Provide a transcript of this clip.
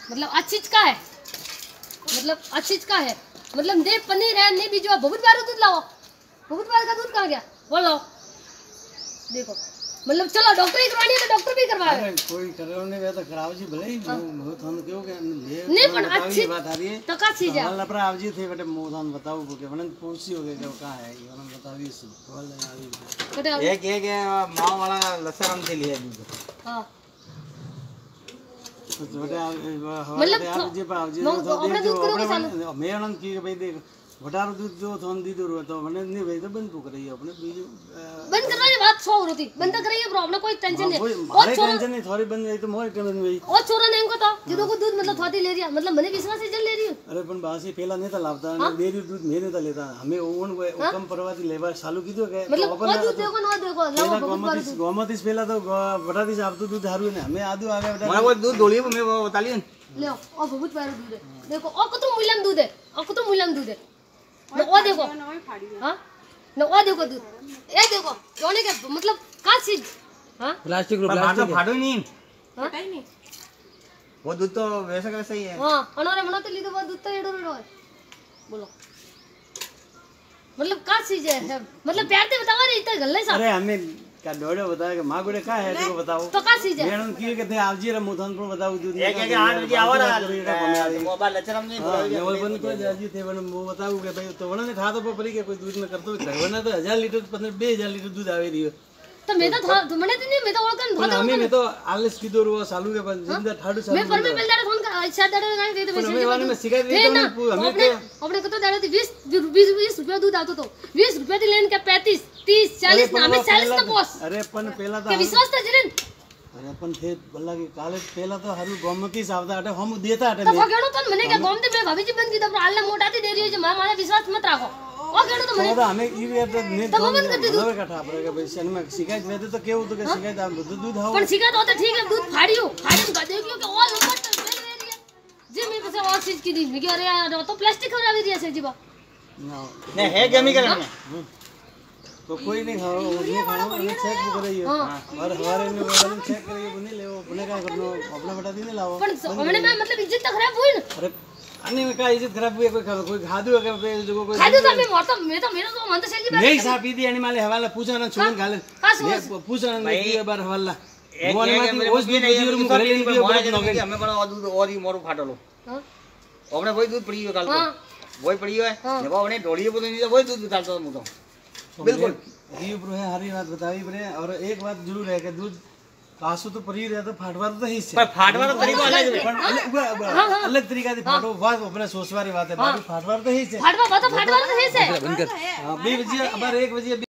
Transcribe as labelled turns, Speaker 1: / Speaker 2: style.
Speaker 1: मतलब अच्छी चीज का है, मतलब अच्छी चीज का है, मतलब ने पनीर है ने बीजो बहुत बार दूध लाओ, बहुत बार का दूध कहाँ गया बोलो। देखो मतलब चलो डॉक्टर ही करवानी है तो डॉक्टर भी करवा रहे,
Speaker 2: कोई करे नहीं तो कराओ जी भले ही बहुत हम क्यों के
Speaker 1: नहीं पर अच्छी
Speaker 2: बात आ रही है
Speaker 1: तो का चीज है
Speaker 2: वाला पर आप जी थे बेटे मुंह थान बताओ के वनन पूछी हो गए जो कहां है ये वनन बतावी से वाला
Speaker 3: एक मां वाला लसरम से लिया दूध। हां
Speaker 2: तो बेटा मतलब आप जी तो मैं वनन की भाई देख वटार दूध जो थोन दी दूर तो वने नहीं भाई तो बंद को रही है अपने बीजो
Speaker 1: बंद कर रही बात सो होती बंद कर रही है प्रॉब्लम कोई टेंशन नहीं
Speaker 2: और टेंशन नहीं थोड़ी बंद नहीं तो मोर टेंशन नहीं
Speaker 1: और छोरा नहीं को तो जिदो को दूध मतलब थोड़ी ले रही है मतलब मने विश्वास से जल ले रही है।
Speaker 2: अरे पण बासी पहला नहीं था लाभता डेरी दूध मैं नहीं था लेता हमें ओन कम परवाती लेवा चालू कीधो के
Speaker 1: मतलब वो दूध देखो ना देखो लाओ
Speaker 2: गोमती पहला तो बटा दी आप तो दूध हारू ने हमें आदू आ गया
Speaker 3: मैं वो दूध डोली मैं वो बता लियो
Speaker 1: ले ओ बहुत बार दूध है देखो ओ कतो मूल्यम दूध है ओ कतो मूल्यम दूध है न ओ देखो हां न ओ देखो दूध ए देखो जोने के मतलब का चीज हां
Speaker 2: प्लास्टिक
Speaker 3: फाटो नहीं
Speaker 1: पता ही नहीं
Speaker 3: वो दूध तो वैसा कैसे ही है
Speaker 1: हां अनोरे मनो तो लीधो वो दूध तो एडो एडो है बोलो मतलब का चीज है मतलब प्यार से बताओ रे इतना गल्ले सा
Speaker 2: अरे हमें क्या डोड़े बताया कि मां गुड़े का है तुमको बताओ
Speaker 1: तो का चीज है
Speaker 2: मैडम की कहते आप जी रे मुथन पर बताओ दूध
Speaker 3: एक 8 बजे आओ ना मोबाइल लचरम नहीं बोलो
Speaker 2: वो बन को जाजी थे वन वो बताओ के भाई तो वन ने खा तो परी के कोई दूध में करतो वन तो 1000 लीटर 2000 लीटर दूध आवे रियो
Speaker 1: तो मैं तो मने तो नहीं मैं तो ओळखन
Speaker 2: पण हमें में तो आलस की दूर वो सालू के पर जिंदा ठाडू सालू
Speaker 1: मैं पर में पहले दाड़े फोन कर अच्छा दाड़े गाने दे दे वैसे
Speaker 2: हमें वाले में शिकायत नहीं तो हमें तो
Speaker 1: अपने को तो दाड़े 20 रुपया दूध आतो तो 20 रुपया दी लेन के 35 30 40 ना हमें 40 तो पोस
Speaker 2: अरे पण पहला तो
Speaker 1: के विश्वास था जरन
Speaker 2: अरे अपन थे बल्ला के कॉलेज पहला तो हरु गोमती सावदा अटे हम देता अटे
Speaker 1: तो गेणो तो मने के गोम दे मैं भाभी जी बंद की तो आल्ला मोटाती दे रही है जो मां विश्वास मत रखो ओ गेणो तो मने
Speaker 2: तो हमें ई वे तो ने तो बंद कर दे दूध का ठापर के भाई शन में शिकायत वेदे तो केउ तो के शिकायत आप दूध हाओ
Speaker 1: पण शिकायत हो तो ठीक है दूध फाड़ियो फाड़ियो का देखियो कि ओ नंबर तो बेल रही है जी मैं बस और चीज की दी मैं कह अरे तो प्लास्टिक खराब है से जीवा
Speaker 3: नहीं है केमिकल में
Speaker 2: तो कोई नहीं खाओ ये खाओ ये चेक भी करिए और हमारे में वाले चेक करिए बने ले वो बने का करनो अपना बता दी नहीं लाओ
Speaker 1: पण हमने में मतलब इज्जत तो खराब हुई ना
Speaker 2: अरे अन्य में का इज्जत खराब हुई कोई खादू अगर पे जो कोई
Speaker 1: खादू तो मैं तो मेरा तो मन तो चल
Speaker 2: नहीं साहब दी आने वाले हवाला पूछा ना छोड़ गाले पूछा ना ये बार हवाला वो ने माती उस भी नहीं और मुझे ले लियो
Speaker 3: हमें बड़ा दूध और ही मोर फाटलो हां हमने वही दूध पड़ी है कल को वही पड़ी है जब हमने ढोली बोले नहीं वही दूध निकालता हूं तो बिल्कुल
Speaker 2: ये ब्रो है हरी बात बताई ब्रे और एक बात जरूर है कि दूध कासु तो परी रहे तो फाटवार तो ही से
Speaker 3: पर फाटवार तरीका अलग
Speaker 2: अलग तरीका से फाटो बात अपने सोचवारी बात है बाकी फाटवार तो ही से
Speaker 1: फाटवा तो ही से
Speaker 2: हां 2 बजे अब 1 बजे